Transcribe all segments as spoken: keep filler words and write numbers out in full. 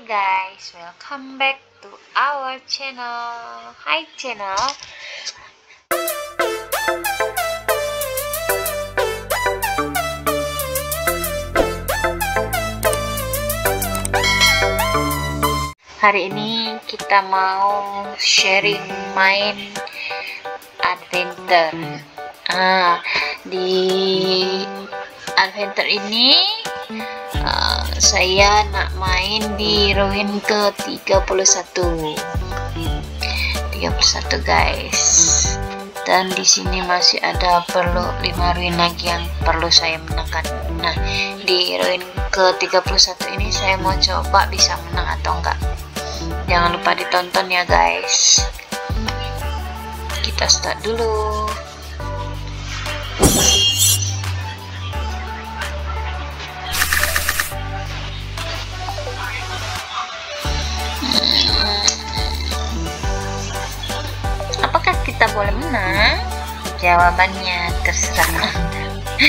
guys, welcome back to our channel. Hi channel. Hari ini kita mau sharing main adventure. Ah, di adventure ini Uh, saya nak main di ruin ke tiga puluh satu guys, dan di sini masih ada perlu lima ruin lagi yang perlu saya menangkan. Nah, di ruin ke tiga puluh satu ini saya mau coba bisa menang atau enggak. Jangan lupa ditonton ya guys. Kita start dulu. Apakah kita boleh menang? Jawabannya terserah Anda.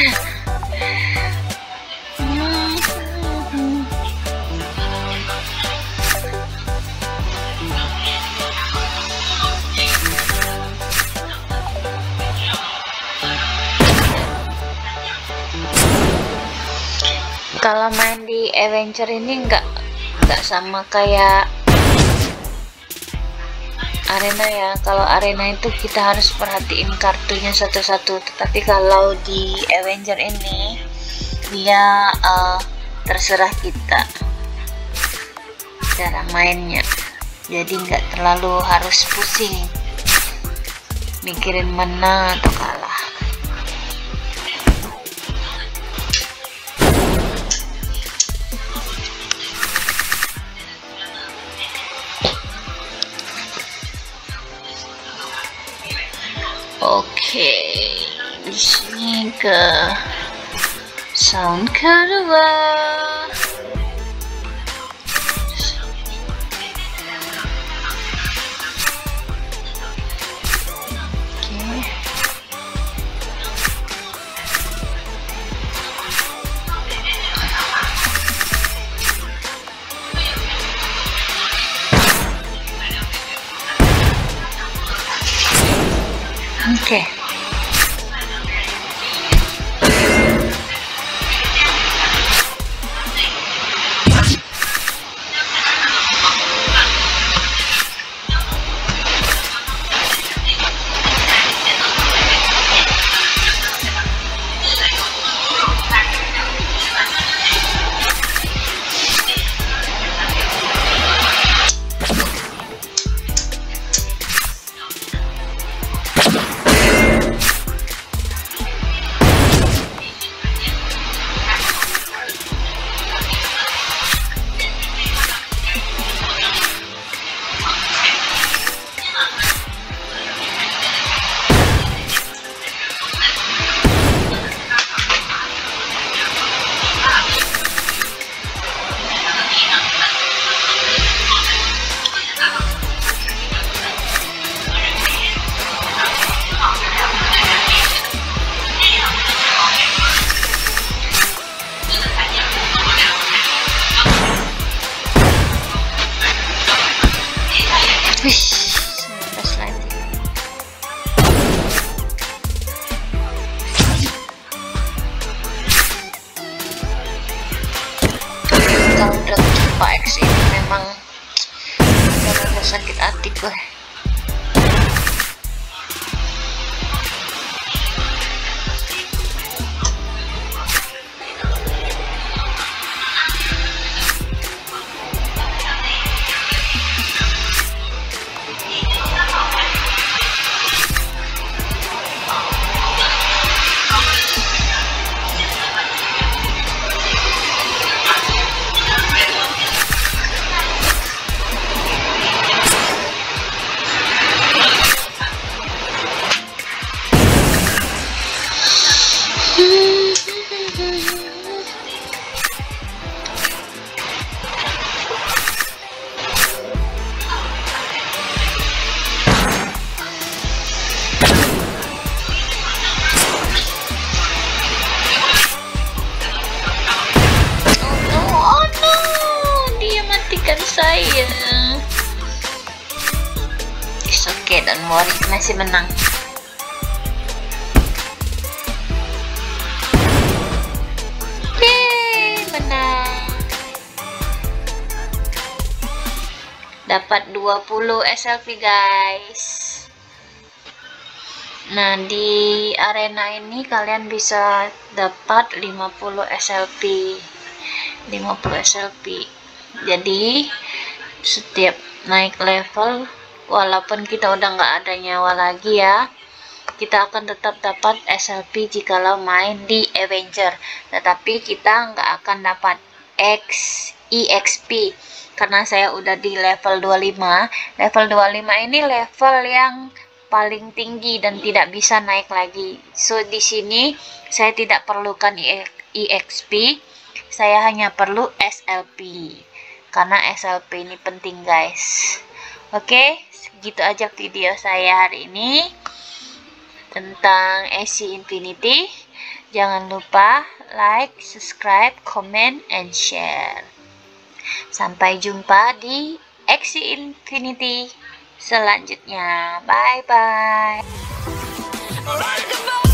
Kalau main di adventure ini enggak enggak sama kayak arena ya. Kalau arena itu kita harus perhatiin kartunya satu-satu, tetapi kalau di Avenger ini dia uh, terserah kita cara mainnya, jadi nggak terlalu harus pusing mikirin menang atau kalah. Oke, di sini ke sound kedua. Oke. Okay. Kalau udah jumpa X ini memang benar-benar sakit hati gue. don't worry, masih menang. Yeay, menang. Dapat dua puluh S L P guys. Nah, di arena ini kalian bisa dapat lima puluh S L P. lima puluh S L P. Jadi setiap naik level, walaupun kita udah nggak ada nyawa lagi ya, kita akan tetap dapat S L P jikalau main di Avenger. Tetapi kita nggak akan dapat X E X P karena saya udah di level dua puluh lima. Level dua puluh lima ini level yang paling tinggi dan tidak bisa naik lagi. So di sini saya tidak perlukan E X P, saya hanya perlu S L P karena S L P ini penting guys. Oke, segitu aja video saya hari ini tentang Axie Infinity. Jangan lupa like, subscribe, comment, and share. Sampai jumpa di Axie Infinity selanjutnya. Bye bye.